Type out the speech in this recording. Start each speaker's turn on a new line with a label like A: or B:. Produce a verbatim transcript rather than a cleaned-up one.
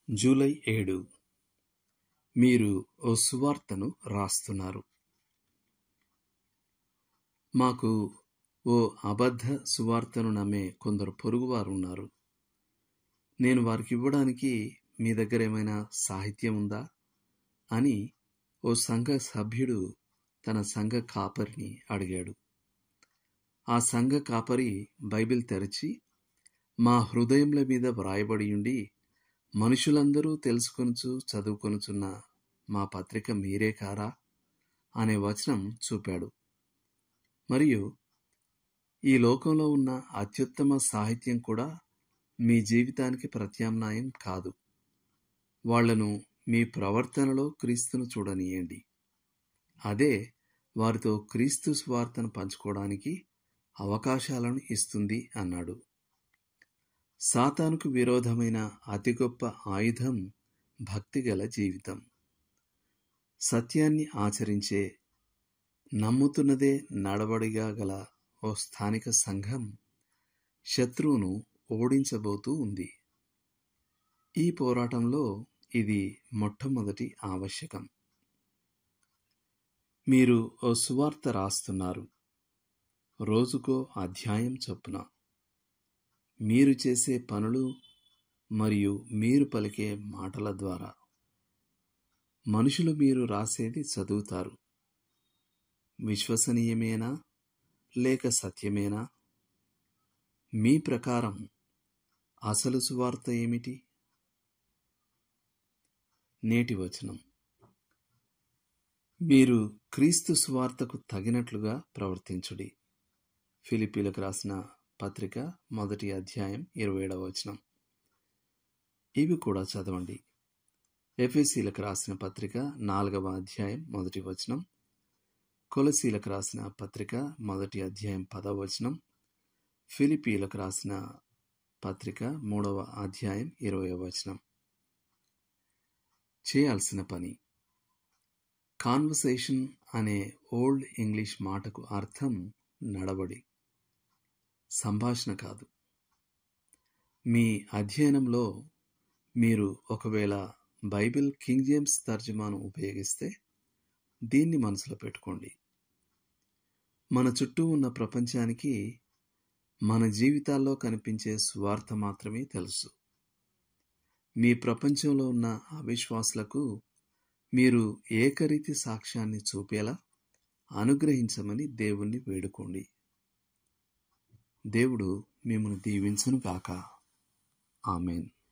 A: July ఏడు. మీరు ఓ సువార్తను రాస్తున్నారు. మాకు ఓ అబద్ధ సువార్తను నమ్మే కొందరు పొరుగువారు ఉన్నారు. నేను వారికి ఇవ్వడానికి మీ దగ్గర ఏమైనా సాహిత్యం ఉందా అని ఓ సంఘ సభ్యుడు తన సంఘ కాపరిని అడిగాడు. ఆ సంఘ కాపరి బైబిల్ తెరచి, మా హృదయముల మీద వ్రాయబడియుండి మనుషులందరూ తెలుసుకొనుచు చదువుకొనుచున్న మా పత్రిక మీరే కారా అనే వచనం చూపాడు. మరియు ఈ లోకంలో ఉన్న అత్యుత్తమ సాహిత్యం కూడా మీ జీవితానికి ప్రత్యామ్నాయం కాదు. వాళ్లను మీ ప్రవర్తనలో క్రీస్తును చూడనీయండి. అదే వారితో క్రీస్తు సువార్తను పంచుకోవడానికి అవకాశాలను ఇస్తుంది అన్నాడు. సాతానుకు విరోధమైన అతి గొప్ప ఆయుధం భక్తిగల జీవితం. సత్యాన్ని ఆచరించే, నమ్ముతున్నదే నడవడిగా గల ఓ స్థానిక సంఘం శత్రువును ఓడించబోతూ ఉంది. ఈ పోరాటంలో ఇది మొట్టమొదటి ఆవశ్యకం. మీరు ఓ సువార్త రాస్తున్నారు. రోజుకో అధ్యాయం చొప్పున. మీరు చేసే పనులు మరియు మీరు పలికే మాటల ద్వారా మనుషులు మీరు రాసేది చదువుతారు. విశ్వసనీయమేనా లేక సత్యమేనా? మీ ప్రకారం అసలు సువార్త ఏమిటి? నేటి వచనం. మీరు క్రీస్తు సువార్తకు తగినట్లుగా ప్రవర్తించుడి. ఫిలిప్పీలకు రాసిన పత్రిక మొదటి అధ్యాయం ఇరవై ఏడవ వచనం. ఇవి కూడా చదవండి. ఎఫెసీలకు రాసిన పత్రిక నాలుగవ అధ్యాయం మొదటి వచనం, కొలసీలకు రాసిన పత్రిక మొదటి అధ్యాయం పదవ వచనం, ఫిలిప్పీలకు రాసిన పత్రిక మూడవ అధ్యాయం ఇరవై వచనం. చేయాల్సిన పని. కాన్వర్సేషన్ అనే ఓల్డ్ ఇంగ్లీష్ మాటకు అర్థం నడవడి, సంభాషణ కాదు. మీ అధ్యయనంలో మీరు ఒకవేళ బైబిల్ కింగ్ జేమ్స్ తర్జుమాను ఉపయోగిస్తే దీన్ని మనసులో పెట్టుకోండి. మన చుట్టూ ఉన్న ప్రపంచానికి మన జీవితాల్లో కనిపించే సువార్త మాత్రమే తెలుసు. మీ ప్రపంచంలో ఉన్న అవిశ్వాసులకు మీరు ఏకరీతి సాక్ష్యాన్ని చూపేలా అనుగ్రహించమని దేవుణ్ణి వేడుకోండి. దేవుడు మిమ్మల్ని దీవించును గాక. ఆమేన్.